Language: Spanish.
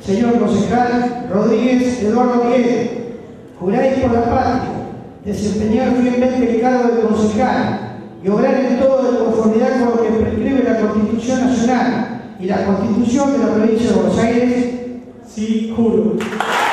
Señor concejal Rodríguez Eduardo Miguel, juráis por la patria desempeñar fielmente el cargo de concejal y obrar en todo de conformidad con lo que prescribe la Constitución Nacional y la Constitución de la Provincia de Buenos Aires. Sí, juro.